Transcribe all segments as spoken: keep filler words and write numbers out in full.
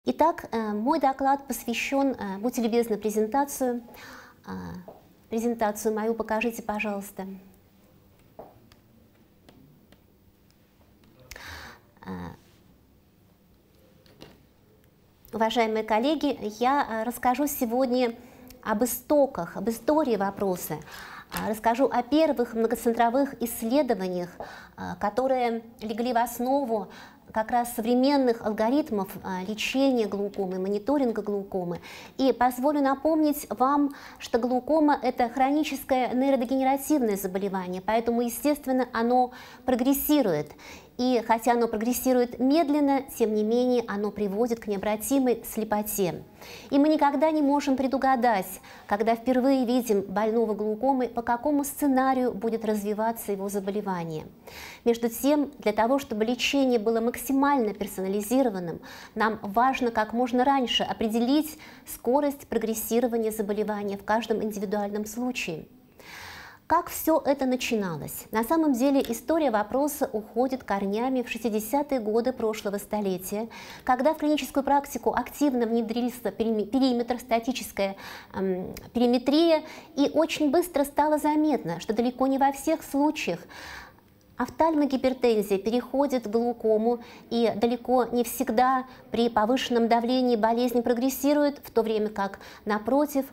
Итак, мой доклад посвящен, будьте любезны, презентацию. Презентацию мою покажите, пожалуйста. Уважаемые коллеги, я расскажу сегодня об истоках, об истории вопроса. Расскажу о первых многоцентровых исследованиях, которые легли в основу как раз современных алгоритмов лечения глаукомы, мониторинга глаукомы. И позволю напомнить вам, что глаукома – это хроническое нейродегенеративное заболевание, поэтому, естественно, оно прогрессирует. И хотя оно прогрессирует медленно, тем не менее оно приводит к необратимой слепоте. И мы никогда не можем предугадать, когда впервые видим больного глаукомой, по какому сценарию будет развиваться его заболевание. Между тем, для того, чтобы лечение было максимально персонализированным, нам важно как можно раньше определить скорость прогрессирования заболевания в каждом индивидуальном случае. Как все это начиналось? На самом деле история вопроса уходит корнями в шестидесятые годы прошлого столетия, когда в клиническую практику активно внедрился периметр, статическая эм, периметрия, и очень быстро стало заметно, что далеко не во всех случаях офтальмогипертензия переходит в глаукому, и далеко не всегда при повышенном давлении болезнь прогрессирует, в то время как, напротив,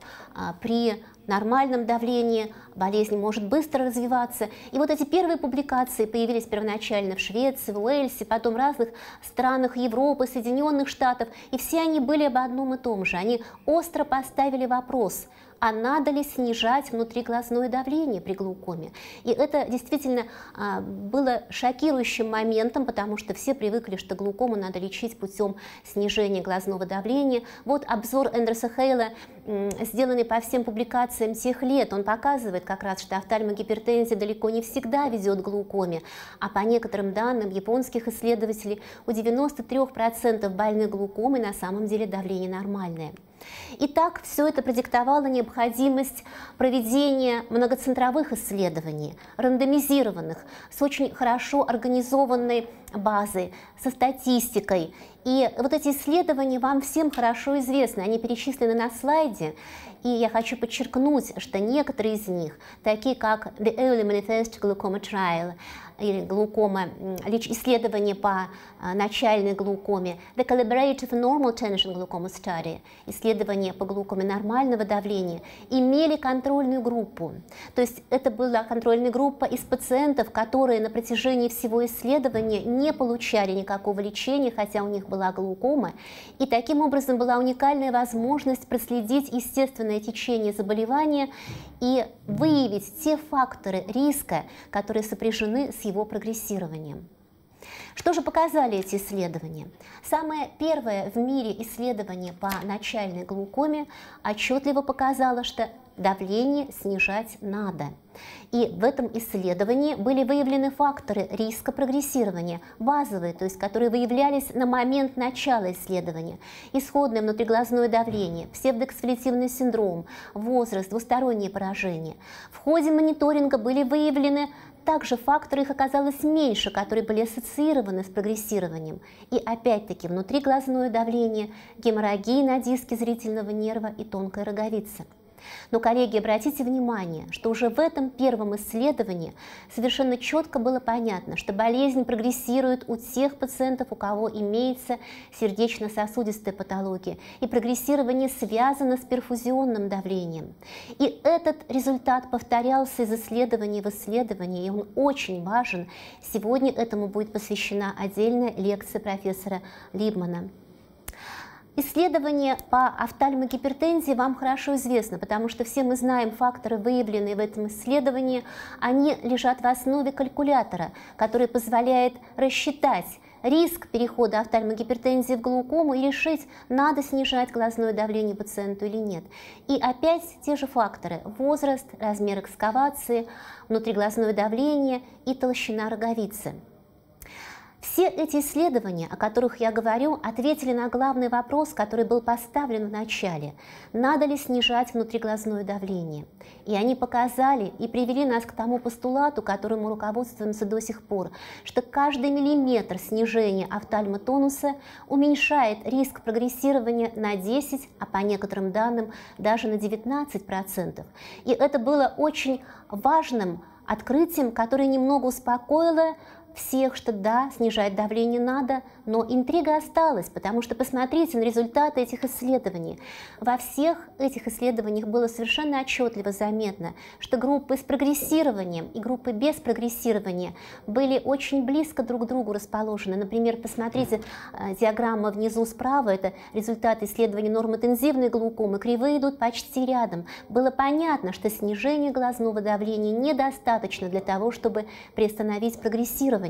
при нормальном давлении болезнь может быстро развиваться. И вот эти первые публикации появились первоначально в Швеции, в Уэльсе, потом в разных странах Европы, Соединенных Штатов, и все они были об одном и том же. Они остро поставили вопрос: а надо ли снижать внутриглазное давление при глаукоме? И это действительно а, было шокирующим моментом, потому что все привыкли, что глаукому надо лечить путем снижения глазного давления. Вот обзор Эндрюса Хейла, сделанный по всем публикациям тех лет, он показывает как раз, что офтальмогипертензия далеко не всегда ведет к глаукоме, а по некоторым данным японских исследователей у девяноста трёх процентов больных глаукомой на самом деле давление нормальное. Итак, все это продиктовало необходимость проведения многоцентровых исследований, рандомизированных, с очень хорошо организованной базой, со статистикой. И вот эти исследования вам всем хорошо известны, они перечислены на слайде. И я хочу подчеркнуть, что некоторые из них, такие как The Early Manifest Glaucoma Trial, или глаукома, исследование по начальной глаукоме, The Collaborative Normal Tension Glaucoma Study, исследование по глаукоме нормального давления, имели контрольную группу. То есть это была контрольная группа из пациентов, которые на протяжении всего исследования не получали никакого лечения, хотя у них была глаукома. И таким образом была уникальная возможность проследить естественное течение заболевания и выявить те факторы риска, которые сопряжены с его прогрессированием. Что же показали эти исследования? Самое первое в мире исследование по начальной глаукоме отчетливо показало, что давление снижать надо. И в этом исследовании были выявлены факторы риска прогрессирования, базовые, то есть которые выявлялись на момент начала исследования: исходное внутриглазное давление, псевдоэксфолиативный синдром, возраст, двустороннее поражение. В ходе мониторинга были выявлены также факторы, их оказалось меньше, которые были ассоциированы с прогрессированием. И опять-таки внутриглазное давление, геморрагия на диске зрительного нерва и тонкая роговица. Но, коллеги, обратите внимание, что уже в этом первом исследовании совершенно четко было понятно, что болезнь прогрессирует у тех пациентов, у кого имеется сердечно-сосудистая патология, и прогрессирование связано с перфузионным давлением. И этот результат повторялся из исследования в исследование, и он очень важен. Сегодня этому будет посвящена отдельная лекция профессора Либмана. Исследования по офтальмогипертензии вам хорошо известны, потому что все мы знаем факторы, выявленные в этом исследовании. Они лежат в основе калькулятора, который позволяет рассчитать риск перехода офтальмогипертензии в глаукому и решить, надо снижать глазное давление пациенту или нет. И опять те же факторы: возраст, размер экскавации, внутриглазное давление и толщина роговицы. Все эти исследования, о которых я говорю, ответили на главный вопрос, который был поставлен в начале: надо ли снижать внутриглазное давление. И они показали и привели нас к тому постулату, которым мы руководствуемся до сих пор, что каждый миллиметр снижения офтальмотонуса уменьшает риск прогрессирования на десять, а по некоторым данным даже на девятнадцать процентов. И это было очень важным открытием, которое немного успокоило всех, что да, снижать давление надо, но интрига осталась, потому что посмотрите на результаты этих исследований. Во всех этих исследованиях было совершенно отчетливо заметно, что группы с прогрессированием и группы без прогрессирования были очень близко друг к другу расположены. Например, посмотрите, диаграмма внизу справа, это результаты исследований нормотензивной глаукомы, кривые идут почти рядом. Было понятно, что снижение глазного давления недостаточно для того, чтобы приостановить прогрессирование.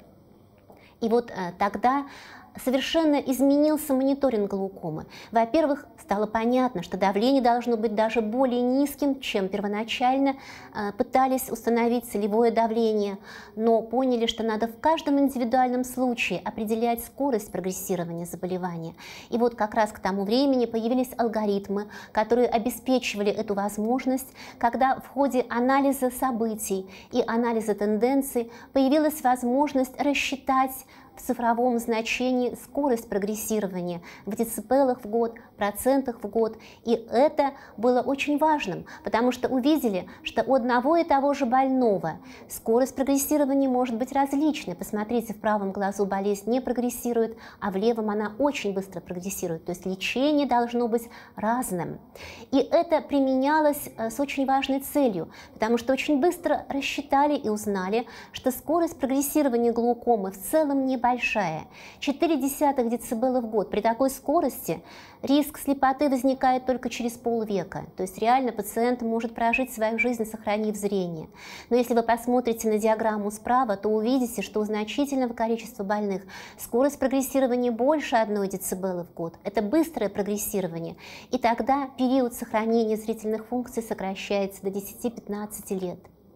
И вот э, тогда совершенно изменился мониторинг глаукомы. Во-первых, стало понятно, что давление должно быть даже более низким, чем первоначально э, пытались установить целевое давление, но поняли, что надо в каждом индивидуальном случае определять скорость прогрессирования заболевания. И вот как раз к тому времени появились алгоритмы, которые обеспечивали эту возможность, когда в ходе анализа событий и анализа тенденций появилась возможность рассчитать в цифровом значении скорость прогрессирования в децибелах в год, процентах в год. И это было очень важным, потому что увидели, что у одного и того же больного скорость прогрессирования может быть различной. Посмотрите, в правом глазу болезнь не прогрессирует, а в левом она очень быстро прогрессирует. То есть лечение должно быть разным. И это применялось с очень важной целью, потому что очень быстро рассчитали и узнали, что скорость прогрессирования глаукомы в целом небольшая. Большая, четыре десятых децибела в год. При такой скорости риск слепоты возникает только через полвека. То есть реально пациент может прожить свою жизнь, сохранив зрение. Но если вы посмотрите на диаграмму справа, то увидите, что у значительного количества больных скорость прогрессирования больше одного децибела в год. Это быстрое прогрессирование. И тогда период сохранения зрительных функций сокращается до десяти-пятнадцати лет.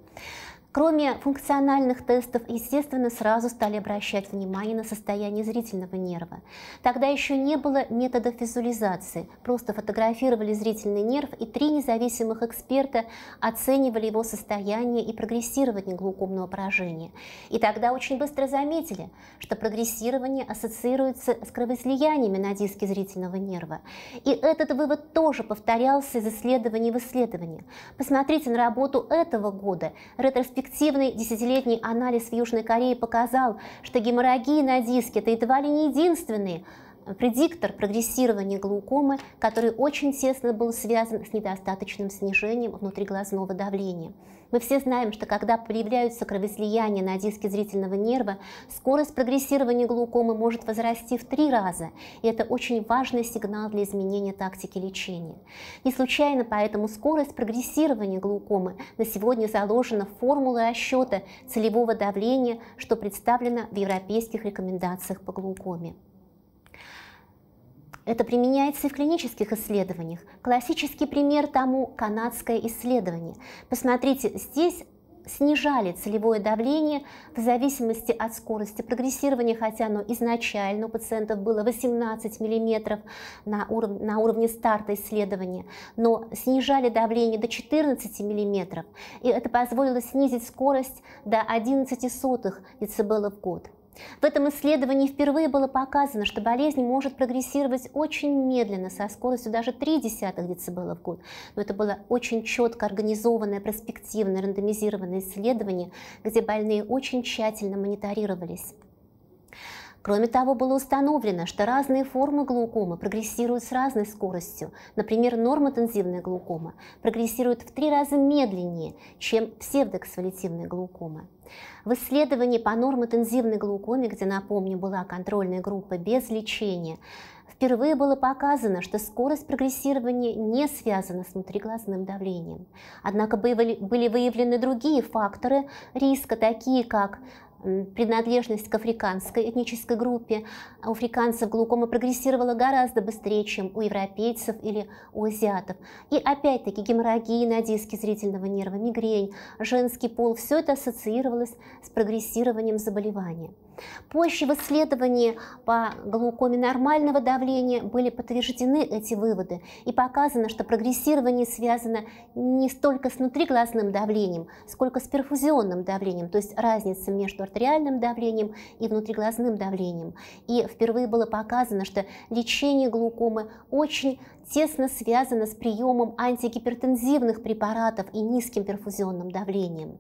Кроме функциональных тестов, естественно, сразу стали обращать внимание на состояние зрительного нерва. Тогда еще не было методов визуализации, просто фотографировали зрительный нерв, и три независимых эксперта оценивали его состояние и прогрессирование глаукомного поражения. И тогда очень быстро заметили, что прогрессирование ассоциируется с кровоизлияниями на диске зрительного нерва. И этот вывод тоже повторялся из исследования в исследование. Посмотрите на работу этого года. Ретроспективный десятилетний анализ в Южной Корее показал, что геморрагии на диске – это едва ли не единственный предиктор прогрессирования глаукомы, который очень тесно был связан с недостаточным снижением внутриглазного давления. Мы все знаем, что когда появляются кровоизлияния на диске зрительного нерва, скорость прогрессирования глаукомы может возрасти в три раза, и это очень важный сигнал для изменения тактики лечения. Не случайно поэтому скорость прогрессирования глаукомы на сегодня заложена в формулы расчета целевого давления, что представлено в европейских рекомендациях по глаукоме. Это применяется и в клинических исследованиях. Классический пример тому – канадское исследование. Посмотрите, здесь снижали целевое давление в зависимости от скорости прогрессирования, хотя оно изначально у пациентов было восемнадцать миллиметров на, уров... на уровне старта исследования, но снижали давление до четырнадцати миллиметров, и это позволило снизить скорость до одиннадцати сотых децибела в год. В этом исследовании впервые было показано, что болезнь может прогрессировать очень медленно, со скоростью даже три десятых децибела в год. Но это было очень четко организованное, проспективное, рандомизированное исследование, где больные очень тщательно мониторировались. Кроме того, было установлено, что разные формы глаукомы прогрессируют с разной скоростью. Например, нормотензивная глаукома прогрессирует в три раза медленнее, чем псевдоэксфолиативная глаукома. В исследовании по нормотензивной глаукоме, где, напомню, была контрольная группа без лечения, впервые было показано, что скорость прогрессирования не связана с внутриглазным давлением. Однако были выявлены другие факторы риска, такие как принадлежность к африканской этнической группе. У африканцев глаукома прогрессировала гораздо быстрее, чем у европейцев или у азиатов. И опять-таки геморрагии на диске зрительного нерва, мигрень, женский пол – все это ассоциировалось с прогрессированием заболевания. Позже в исследовании по глаукоме нормального давления были подтверждены эти выводы и показано, что прогрессирование связано не столько с внутриглазным давлением, сколько с перфузионным давлением, то есть разница между артериальным давлением и внутриглазным давлением. И впервые было показано, что лечение глаукомы очень тесно связано с приемом антигипертензивных препаратов и низким перфузионным давлением.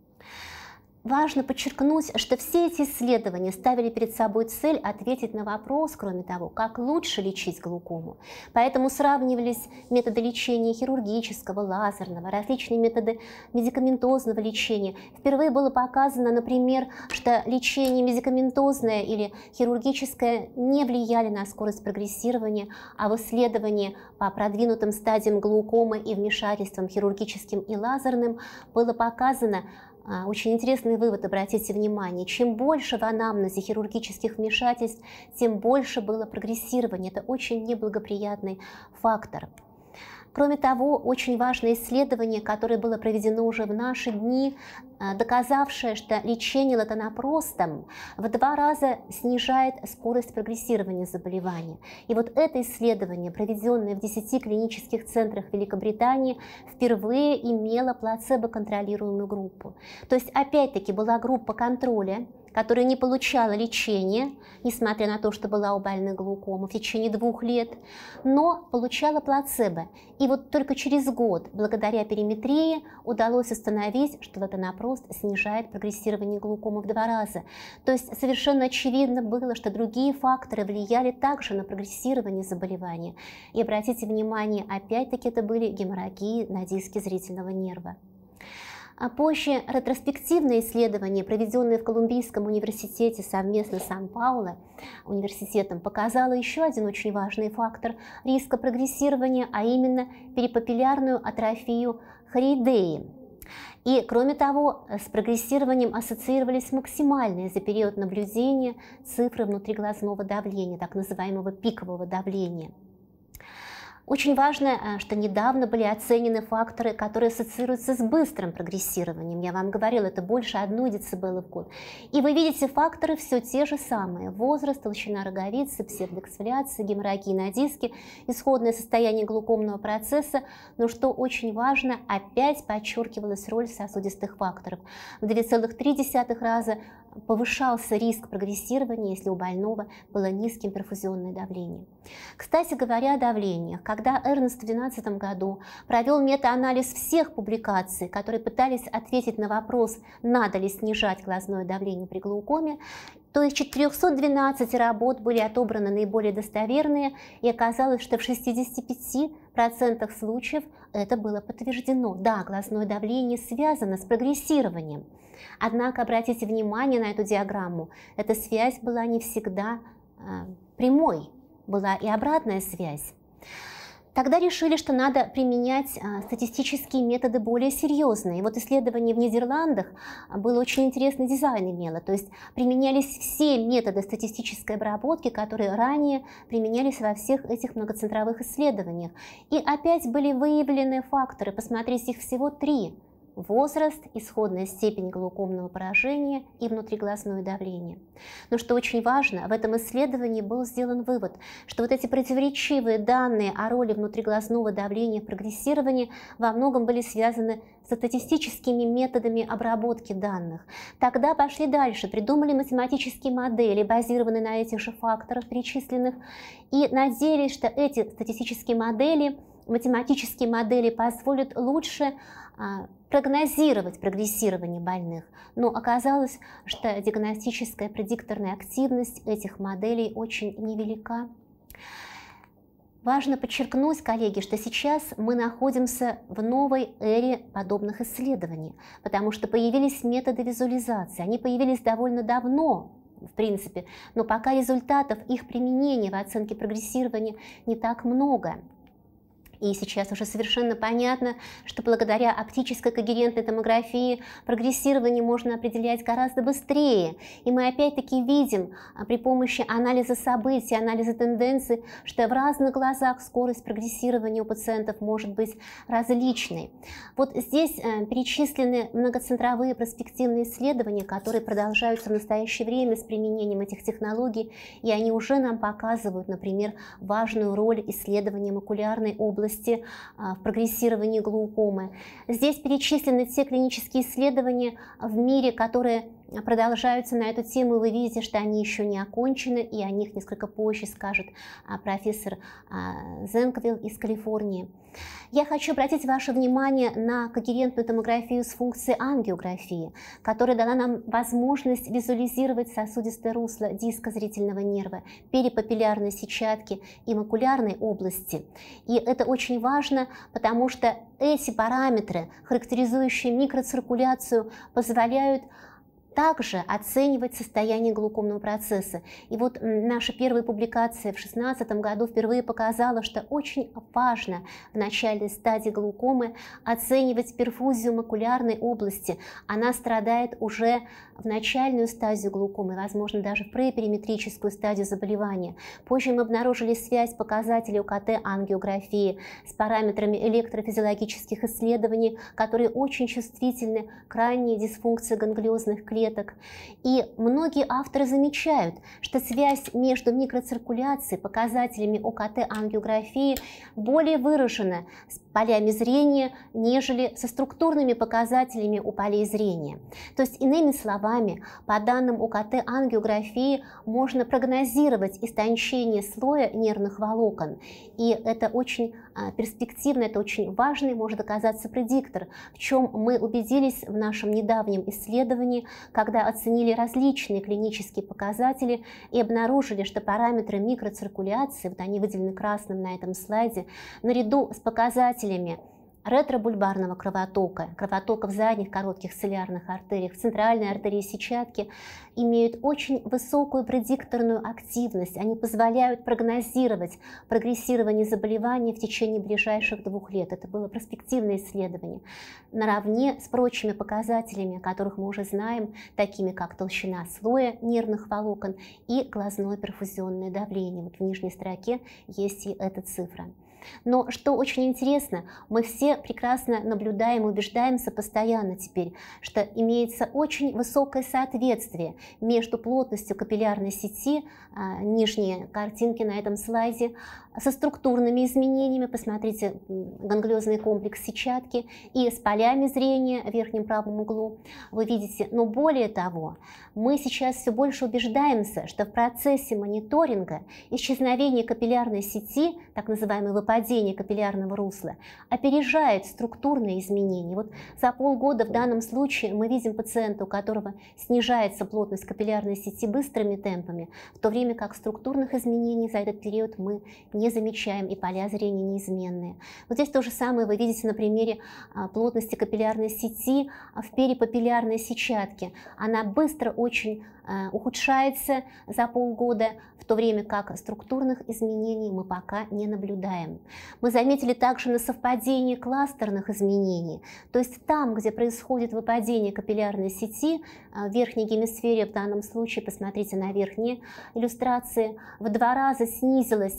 Важно подчеркнуть, что все эти исследования ставили перед собой цель ответить на вопрос, кроме того, как лучше лечить глаукому. Поэтому сравнивались методы лечения хирургического, лазерного, различные методы медикаментозного лечения. Впервые было показано, например, что лечение медикаментозное или хирургическое не влияли на скорость прогрессирования, а в исследовании по продвинутым стадиям глаукомы и вмешательствам хирургическим и лазерным было показано, очень интересный вывод, обратите внимание, чем больше в анамнезе хирургических вмешательств, тем больше было прогрессирование. Это очень неблагоприятный фактор. Кроме того, очень важное исследование, которое было проведено уже в наши дни, доказавшее, что лечение латанопростом в два раза снижает скорость прогрессирования заболевания. И вот это исследование, проведенное в десяти клинических центрах Великобритании, впервые имело плацебо-контролируемую группу. То есть, опять-таки, была группа контроля, которая не получала лечения, несмотря на то, что была у больных глаукома в течение двух лет, но получала плацебо. И вот только через год, благодаря периметрии, удалось установить, что латанопрост снижает прогрессирование глаукомы в два раза. То есть совершенно очевидно было, что другие факторы влияли также на прогрессирование заболевания. И обратите внимание, опять-таки это были геморрагии на диске зрительного нерва. А позже ретроспективное исследование, проведенное в Колумбийском университете совместно с Сан-Пауло университетом, показало еще один очень важный фактор риска прогрессирования, а именно перипапиллярную атрофию хореидеи. И, кроме того, с прогрессированием ассоциировались максимальные за период наблюдения цифры внутриглазного давления, так называемого пикового давления. Очень важно, что недавно были оценены факторы, которые ассоциируются с быстрым прогрессированием. Я вам говорила, это больше одной децибела в год. И вы видите, факторы все те же самые. Возраст, толщина роговицы, псевдоэксфоляция, геморрагии на диске, исходное состояние глаукомного процесса. Но что очень важно, опять подчеркивалась роль сосудистых факторов. В два целых три десятых раза повышался риск прогрессирования, если у больного было низким перфузионное давление. Кстати говоря о давлениях, когда Эрнст в две тысячи двенадцатом году провел метаанализ всех публикаций, которые пытались ответить на вопрос, надо ли снижать глазное давление при глаукоме, то из четырёхсот двенадцати работ были отобраны наиболее достоверные, и оказалось, что в шестидесяти пяти процентах случаев это было подтверждено. Да, глазное давление связано с прогрессированием. Однако обратите внимание на эту диаграмму, эта связь была не всегда э, прямой, была и обратная связь. Тогда решили, что надо применять статистические методы более серьезные. И вот исследование в Нидерландах было очень интересный дизайн имело. То есть применялись все методы статистической обработки, которые ранее применялись во всех этих многоцентровых исследованиях. И опять были выявлены факторы, посмотрите, их всего три. Возраст, исходная степень глаукомного поражения и внутриглазное давление. Но что очень важно, в этом исследовании был сделан вывод, что вот эти противоречивые данные о роли внутриглазного давления в прогрессировании во многом были связаны с статистическими методами обработки данных. Тогда пошли дальше, придумали математические модели, базированные на этих же факторах перечисленных, и надеялись, что эти статистические модели, математические модели позволят лучше а, прогнозировать прогрессирование больных, но оказалось, что диагностическая предикторная активность этих моделей очень невелика. Важно подчеркнуть, коллеги, что сейчас мы находимся в новой эре подобных исследований, потому что появились методы визуализации, они появились довольно давно, в принципе, но пока результатов их применения в оценке прогрессирования не так много. И сейчас уже совершенно понятно, что благодаря оптической когерентной томографии прогрессирование можно определять гораздо быстрее. И мы опять-таки видим при помощи анализа событий, анализа тенденций, что в разных глазах скорость прогрессирования у пациентов может быть различной. Вот здесь перечислены многоцентровые проспективные исследования, которые продолжаются в настоящее время с применением этих технологий, и они уже нам показывают, например, важную роль исследования макулярной области в прогрессировании глаукомы. Здесь перечислены те клинические исследования в мире, которые продолжаются на эту тему. Вы видите, что они еще не окончены, и о них несколько позже скажет профессор Зенквилл из Калифорнии. Я хочу обратить ваше внимание на когерентную томографию с функцией ангиографии, которая дала нам возможность визуализировать сосудистое русло диска зрительного нерва, перипапиллярной сетчатки и макулярной области. И это очень важно, потому что эти параметры, характеризующие микроциркуляцию, позволяют также оценивать состояние глаукомного процесса. И вот наша первая публикация в две тысячи шестнадцатом году впервые показала, что очень важно в начальной стадии глаукомы оценивать перфузию макулярной области. Она страдает уже в начальную стадию глаукомы, возможно, даже в препериметрическую стадию заболевания. Позже мы обнаружили связь показателей УКТ-ангиографии с параметрами электрофизиологических исследований, которые очень чувствительны к ранней дисфункции ганглиозных клеток. И многие авторы замечают, что связь между микроциркуляцией, показателями ОКТ-ангиографии более выражена с полями зрения, нежели со структурными показателями у полей зрения. То есть, иными словами, по данным ОКТ-ангиографии можно прогнозировать истончение слоя нервных волокон. И это очень перспективно, это очень важный, может оказаться предиктор, в чем мы убедились в нашем недавнем исследовании, когда оценили различные клинические показатели и обнаружили, что параметры микроциркуляции, вот они выделены красным на этом слайде, наряду с показателями ретробульбарного кровотока, кровотока в задних коротких цилиарных артериях, в центральной артерии сетчатки, имеют очень высокую предикторную активность. Они позволяют прогнозировать прогрессирование заболевания в течение ближайших двух лет. Это было проспективное исследование. Наравне с прочими показателями, о которых мы уже знаем, такими как толщина слоя нервных волокон и глазное перфузионное давление. Вот в нижней строке есть и эта цифра. Но что очень интересно, мы все прекрасно наблюдаем и убеждаемся постоянно теперь, что имеется очень высокое соответствие между плотностью капиллярной сети, нижние картинки на этом слайде, со структурными изменениями, посмотрите, ганглиозный комплекс сетчатки, и с полями зрения в верхнем правом углу, вы видите. Но более того, мы сейчас все больше убеждаемся, что в процессе мониторинга исчезновение капиллярной сети, так называемое выпадение капиллярного русла, опережает структурные изменения. Вот за полгода в данном случае мы видим пациента, у которого снижается плотность капиллярной сети быстрыми темпами, в то время как структурных изменений за этот период мы не замечаем, и поля зрения неизменные. Вот здесь то же самое вы видите на примере плотности капиллярной сети в перипапиллярной сетчатке. Она быстро очень ухудшается за полгода, в то время как структурных изменений мы пока не наблюдаем. Мы заметили также на совпадении кластерных изменений, то есть там, где происходит выпадение капиллярной сети, в верхней гемисфере, в данном случае, посмотрите на верхние иллюстрации, в два раза снизилась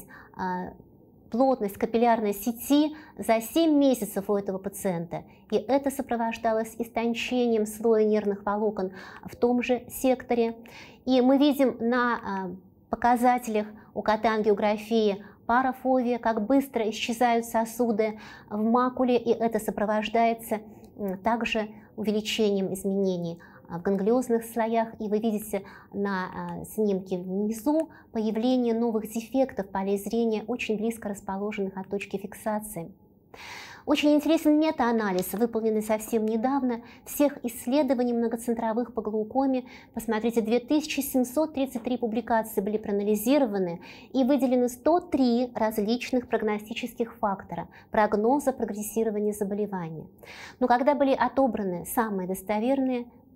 плотность капиллярной сети за семь месяцев у этого пациента. И это сопровождалось истончением слоя нервных волокон в том же секторе. И мы видим на показателях УКТ-ангиографии парафовия, как быстро исчезают сосуды в макуле, и это сопровождается также увеличением изменений в ганглиозных слоях, и вы видите на снимке внизу появление новых дефектов полей зрения, очень близко расположенных от точки фиксации. Очень интересен метаанализ, выполненный совсем недавно, всех исследований многоцентровых по глаукоме. Посмотрите, две тысячи семьсот тридцать три публикации были проанализированы и выделены сто три различных прогностических фактора прогноза прогрессирования заболевания. Но когда были отобраны самые достоверные,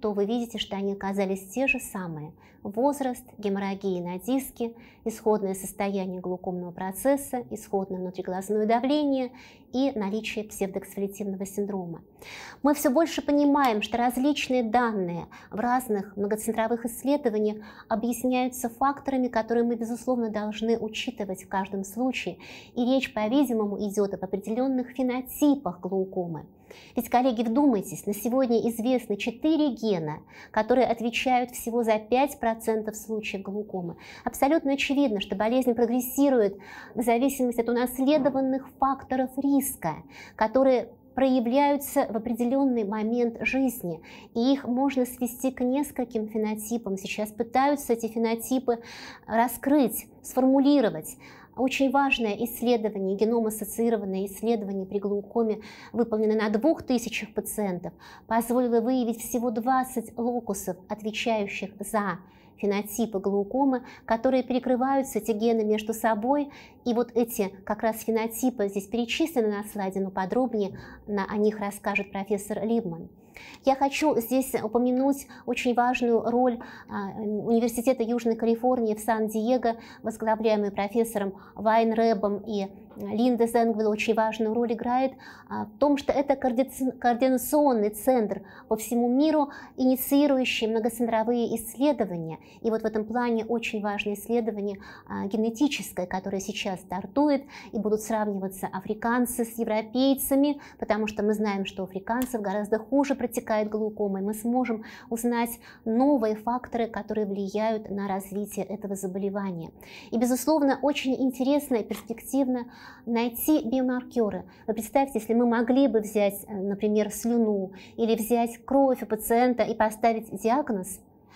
то вы видите, что они оказались те же самые. Возраст, геморрагия на диске, исходное состояние глаукомного процесса, исходное внутриглазное давление и наличие псевдоэксфолиативного синдрома. Мы все больше понимаем, что различные данные в разных многоцентровых исследованиях объясняются факторами, которые мы, безусловно, должны учитывать в каждом случае. И речь, по-видимому, идет об определенных фенотипах глаукомы. Ведь, коллеги, вдумайтесь, на сегодня известны четыре гена, которые отвечают всего за пять процентов случаев глаукомы. Абсолютно очевидно, что болезнь прогрессирует в зависимости от унаследованных факторов риска, которые проявляются в определенный момент жизни, и их можно свести к нескольким фенотипам. Сейчас пытаются эти фенотипы раскрыть, сформулировать. Очень важное исследование, геном-ассоциированное исследование при глаукоме, выполненное на двух тысячах пациентов, позволило выявить всего двадцать локусов, отвечающих за фенотипы глаукомы, которые перекрываются, эти гены, между собой. И вот эти как раз фенотипы здесь перечислены на слайде, но подробнее на, о них расскажет профессор Либман. Я хочу здесь упомянуть очень важную роль Университета Южной Калифорнии в Сан-Диего, возглавляемый профессором Вайнребом и Линда Зенгвилл, очень важную роль играет в том, что это координационный центр по всему миру, инициирующий многоцентровые исследования. И вот в этом плане очень важное исследование генетическое, которое сейчас стартует, и будут сравниваться африканцы с европейцами, потому что мы знаем, что у африканцев гораздо хуже протекает глаукома, и мы сможем узнать новые факторы, которые влияют на развитие этого заболевания. И, безусловно, очень интересно и перспективно найти биомаркеры. Вы представьте, если мы могли бы взять, например, слюну или взять кровь у пациента и поставить диагноз,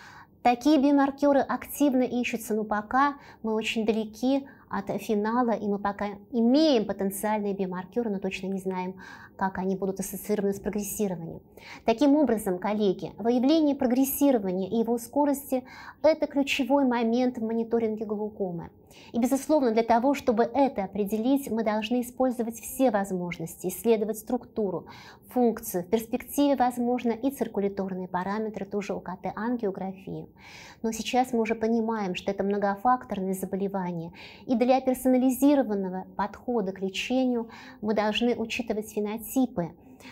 такие биомаркеры активно ищутся, но пока мы очень далеки от финала, и мы пока имеем потенциальные биомаркеры, но точно не знаем, как они будут ассоциированы с прогрессированием. Таким образом, коллеги, выявление прогрессирования и его скорости – это ключевой момент в мониторинге глаукомы. И, безусловно, для того, чтобы это определить, мы должны использовать все возможности, исследовать структуру, функцию, в перспективе, возможно, и циркуляторные параметры, тоже ОКТ-ангиографию. Но сейчас мы уже понимаем, что это многофакторное заболевание, и для персонализированного подхода к лечению мы должны учитывать фенотипы,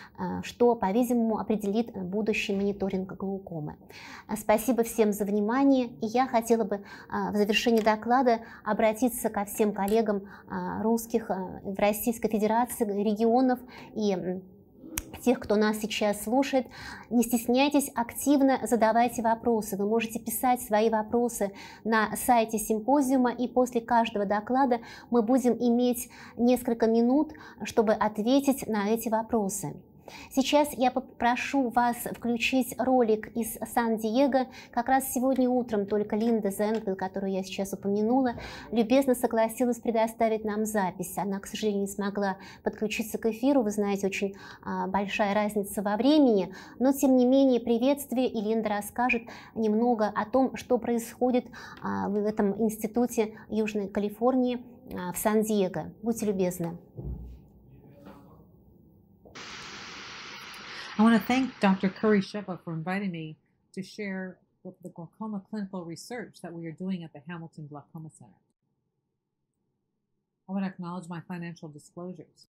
что, по-видимому, определит будущий мониторинг глаукомы. Спасибо всем за внимание, и я хотела бы в завершении доклада обратиться ко всем коллегам русских в Российской Федерации, регионов и тех, кто нас сейчас слушает. Не стесняйтесь, активно задавайте вопросы. Вы можете писать свои вопросы на сайте симпозиума, и после каждого доклада мы будем иметь несколько минут, чтобы ответить на эти вопросы. Сейчас я попрошу вас включить ролик из Сан-Диего. Как раз сегодня утром только Линда Зенгвилл, которую я сейчас упомянула, любезно согласилась предоставить нам запись. Она, к сожалению, не смогла подключиться к эфиру. Вы знаете, очень а, большая разница во времени. Но, тем не менее, приветствие, и Линда расскажет немного о том, что происходит а, в этом институте Южной Калифорнии а, в Сан-Диего. Будьте любезны. I want to thank Doctor Curry Sheva for inviting me to share the glaucoma clinical research that we are doing at the Hamilton Glaucoma Center. I want to acknowledge my financial disclosures.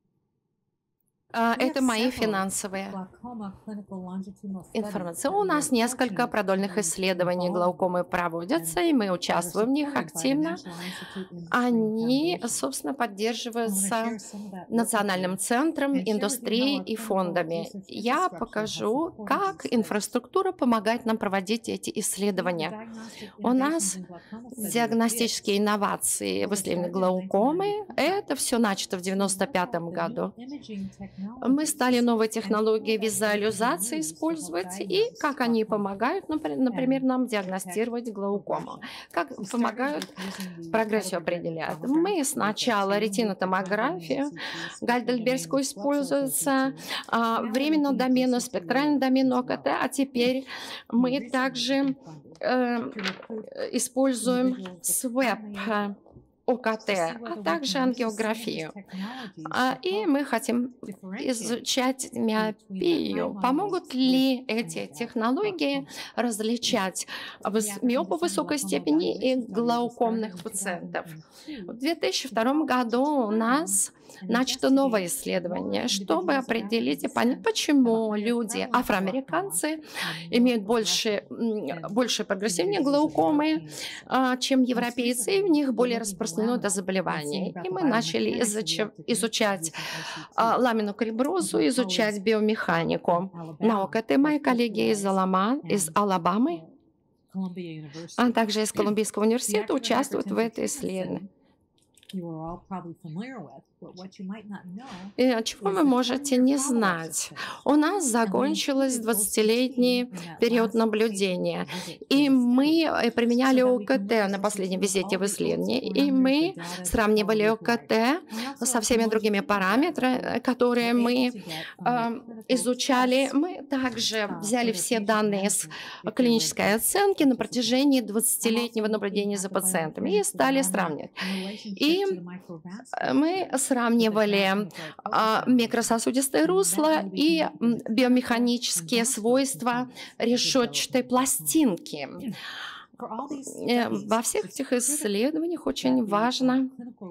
Это мои финансовые информации. У нас несколько продольных исследований глаукомы проводятся, и мы участвуем в них активно. Они, собственно, поддерживаются Национальным центром индустрии и фондами. Я покажу, как инфраструктура помогает нам проводить эти исследования. У нас диагностические инновации в исследовании глаукомы. Это все начато в девяносто пятом году. Мы стали новые технологии визуализации использовать, и как они помогают, например, нам диагностировать глаукому, как помогают прогрессию определять. Мы сначала ретинотомографию, гальдельбергскую используется, временную доменную, спектральную доменную ОКТ, а теперь мы также э, используем СВЭП. ОКТ, а также ангиографию. И мы хотим изучать миопию. Помогут ли эти технологии различать миопу высокой степени и глаукомных пациентов? В две тысячи втором году у нас начато новое исследование, чтобы определить и понять, почему люди, афроамериканцы, имеют больше, больше прогрессивнее глаукомы, чем европейцы, и у них более распространено это заболевание. И мы начали изуч- изучать ламинокалиброзу, изучать биомеханику. На ОКТ мои коллеги из, Алама, из Алабамы, а также из Колумбийского университета участвуют в этой исследовании. И чего вы можете не знать? У нас закончился двадцатилетний период наблюдения, и мы применяли ОКТ на последнем визите в исследовании, и мы сравнивали ОКТ со всеми другими параметрами, которые мы э, изучали. Мы также взяли все данные из клинической оценки на протяжении двадцатилетнего наблюдения за пациентами и стали сравнивать. И мы сравнивали а, микрососудистые русла и биомеханические свойства решетчатой пластинки. Во всех этих исследованиях очень важно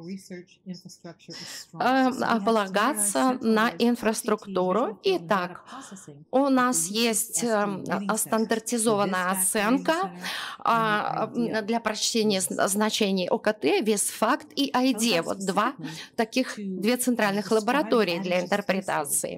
полагаться на инфраструктуру. Итак, у нас есть стандартизованная оценка для прочтения значений ОКТ, ВИС-факт и ай ди. Вот два таких, две центральных лаборатории для интерпретации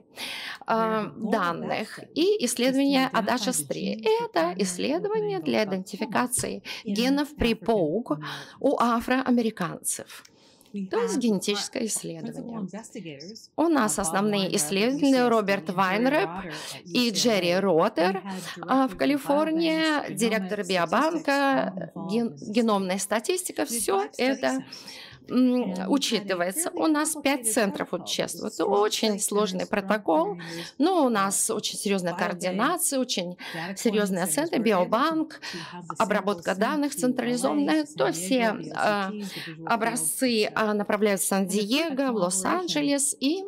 данных. И исследование Audacious три. Это исследование для идентификации генов при паук у афроамериканцев. То есть генетическое исследование. У нас основные исследователи Роберт Вайнреп и Джерри Роттер в Калифорнии, директор биобанка, ген, геномная статистика, все это учитывается. У нас пять центров участвуют. Это очень сложный протокол, но у нас очень серьезная координация, очень серьезные центры, биобанк, обработка данных централизованная. То все э, образцы э, направляются в Сан-Диего, в Лос-Анджелес, и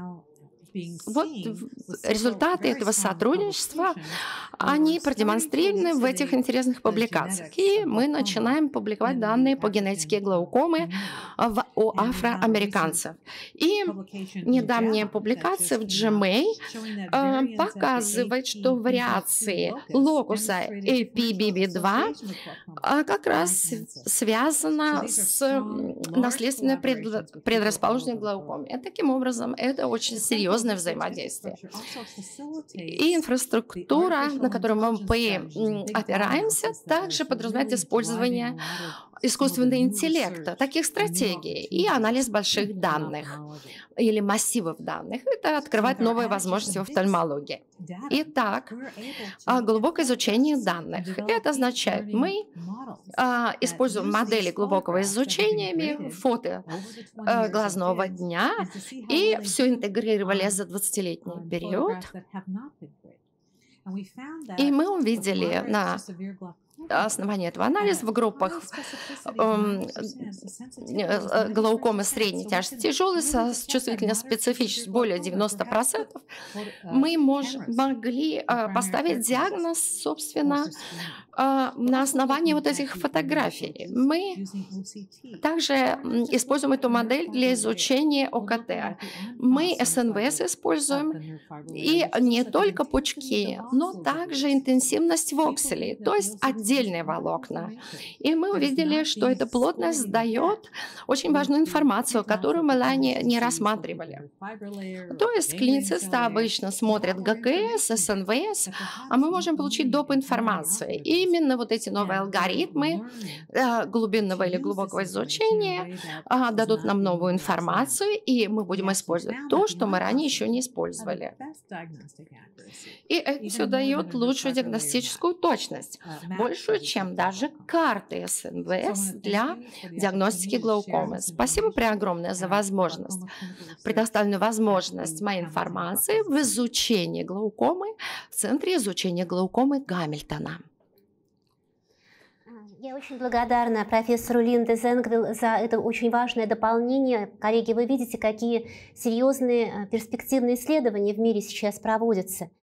вот результаты этого сотрудничества, они продемонстрированы в этих интересных публикациях. И мы начинаем публиковать данные по генетике глаукомы в, у афроамериканцев. И недавняя публикация в джи эм эй э, показывает, что вариации локуса эй пи би би два э, как раз связана с наследственной пред, предрасположенностью к глаукоме. И таким образом, это очень серьезное взаимодействие. И инфраструктура, на которую мы опираемся, также подразумевает использование искусственного интеллекта, таких стратегий и анализ больших данных или массивов данных. Это открывает новые возможности в офтальмологии. Итак, глубокое изучение данных. Это означает, мы а, используем модели глубокого изучения, фото а, глазного дня, и все интегрировали за двадцатилетний период. И мы увидели на основании этого анализа в группах э, э, глаукомы средней тяжести, тяжелой, со чувствительностью специфической более девяноста процентов, мы мож, могли э, поставить диагноз, собственно, э, на основании вот этих фотографий. Мы также используем эту модель для изучения ОКТ. Мы эс эн вэ эс используем, и не только пучки, но также интенсивность вокселей, то есть отдельные волокна. И мы увидели, что эта плотность дает очень важную информацию, которую мы ранее не рассматривали. То есть клиницисты обычно смотрят гэ ка эс, эс эн вэ эс, а мы можем получить доп. Информацию. И именно вот эти новые алгоритмы э, глубинного или глубокого изучения э, дадут нам новую информацию, и мы будем использовать то, что мы ранее еще не использовали. И это все дает лучшую диагностическую точность, большую, чем даже карты эс эн вэ эс для диагностики глаукомы. Спасибо преогромное за возможность, предоставленную возможность моей информации в изучении глаукомы в Центре изучения глаукомы Гамильтона. Я очень благодарна профессору Линде Зенгвилл за это очень важное дополнение. Коллеги, вы видите, какие серьезные перспективные исследования в мире сейчас проводятся.